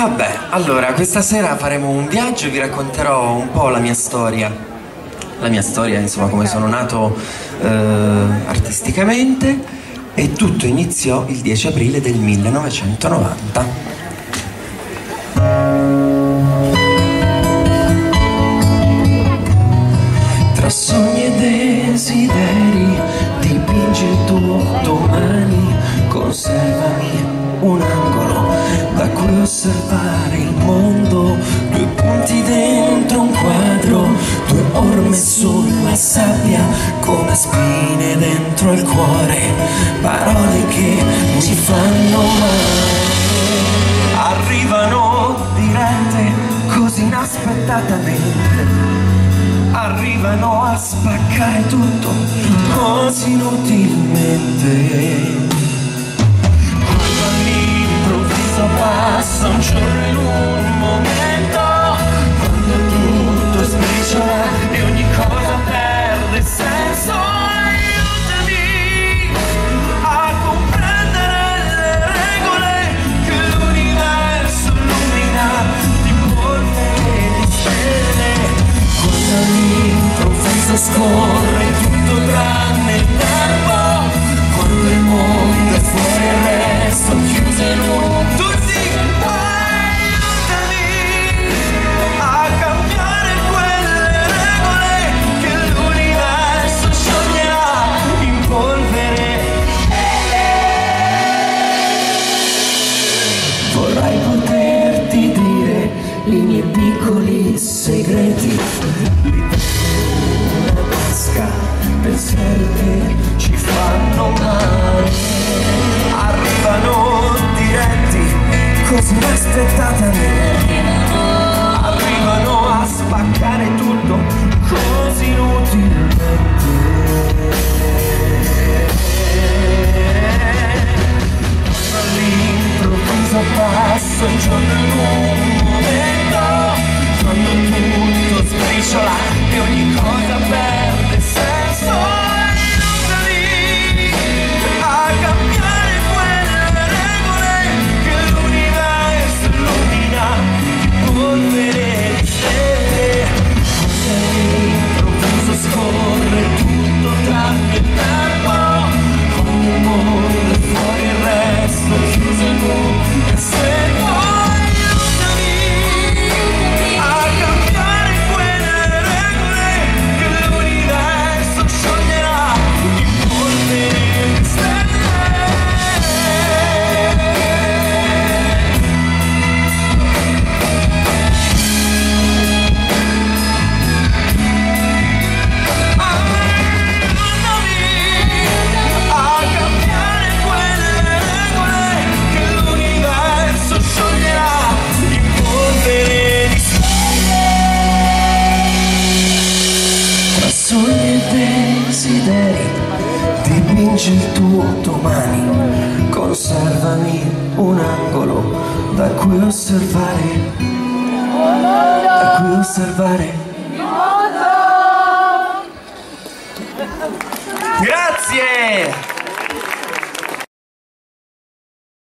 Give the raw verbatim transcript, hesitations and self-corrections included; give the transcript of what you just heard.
Vabbè, allora, questa sera faremo un viaggio e vi racconterò un po' la mia storia. La mia storia, insomma, come sono nato eh, artisticamente, e tutto iniziò il dieci aprile del millenovecentonovanta. Tra sogni e desideri dipingi il tuo domani, conservami un angolo da cui osservare il mondo, due punti dentro un quadro, due orme sulla sabbia, come spine dentro il cuore, parole che mi fanno male. Arrivano dirette così inaspettatamente, arrivano a spaccare tutto così inutilmente. Passa un giorno in un momento, quando tutto sbriciola e ogni cosa perde senso. Aiutami a comprendere le regole che l'universo illumina di polvere e di stelle. Quando all'improvviso scorre tutto tranne il tempo, quando il mondo è fuori il resto chiuso in un i miei piccoli segreti, una tasca, pensieri che ci fanno male, arrivano diretti così inaspettatamente, arrivano a spaccare tutto così inutilmente. All'improvviso passo il giorno in un momento, quando tutto sbriciola e ogni cosa perde senso. Aiutami a cambiare quelle regole che l'universo illumina di polvere e di stelle. All'improvviso scorre tutto tranne il tempo, quando il mondo è fuori il resto chiuso in un cassetto. Sogni e desideri, dipingi il tuo domani, conservami un angolo da cui osservare, da cui osservare. Grazie!